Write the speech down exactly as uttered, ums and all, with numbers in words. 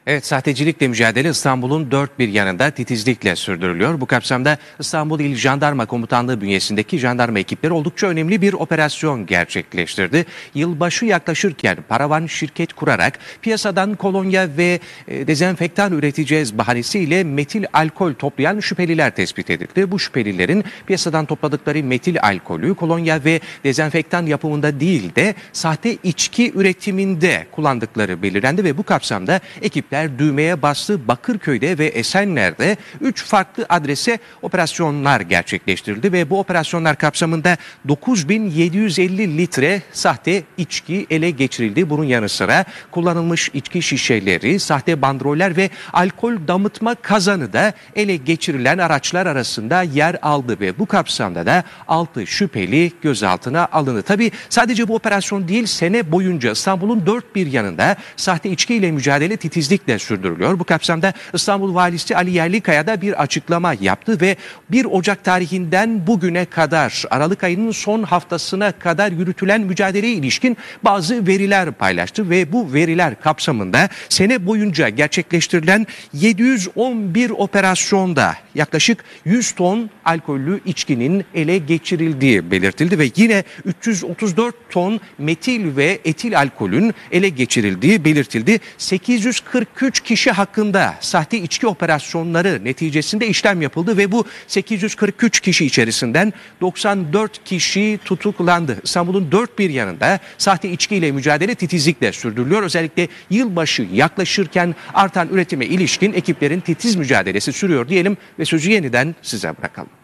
Evet, sahtecilikle mücadele İstanbul'un dört bir yanında titizlikle sürdürülüyor. Bu kapsamda İstanbul İl Jandarma Komutanlığı bünyesindeki jandarma ekipleri oldukça önemli bir operasyon gerçekleştirdi. Yılbaşı yaklaşırken paravan şirket kurarak piyasadan kolonya ve e, dezenfektan üreteceğiz bahanesiyle metil alkol toplayan şüpheliler tespit edildi. Bu şüphelilerin piyasadan topladıkları metil alkolü kolonya ve dezenfektan yapımında değil de sahte içki üretiminde kullandıkları belirlendi ve bu kapsamda ekipler düğmeye bastı. Bakırköy'de ve Esenler'de üç farklı adrese operasyonlar gerçekleştirildi ve bu operasyonlar kapsamında dokuz bin yedi yüz elli litre sahte içki ele geçirildi. Bunun yanı sıra kullanılmış içki şişeleri, sahte bandroller ve alkol damıtma kazanı da ele geçirilen araçlar arasında yer aldı ve bu kapsamda da altı şüpheli gözaltına alındı. Tabii sadece bu operasyon değil, sene boyunca İstanbul'un dört bir yanında sahte içki ile mücadele titizlikle sürdürülüyor. Bu kapsamda İstanbul Valisi Ali Yerlikaya da bir açıklama yaptı ve bir Ocak tarihinden bugüne kadar Aralık ayının son haftasına kadar yürütülen mücadeleye ilişkin bazı veriler paylaştı ve bu veriler kapsamında sene boyunca gerçekleştirilen yedi yüz on bir operasyonda yaklaşık yüz ton alkollü içkinin ele geçirildiği belirtildi ve yine üç yüz otuz dört ton metil ve etil alkolün ele geçirildiği belirtildi. sekiz yüz kırk üç kişi hakkında sahte içki operasyonları neticesinde işlem yapıldı ve bu sekiz yüz kırk üç kişi içerisinden doksan dört kişi tutuklandı. İstanbul'un dört bir yanında sahte içkiyle mücadele titizlikle sürdürülüyor. Özellikle yılbaşı yaklaşırken artan üretime ilişkin ekiplerin titiz mücadelesi sürüyor diyelim ve sözü yeniden size bırakalım.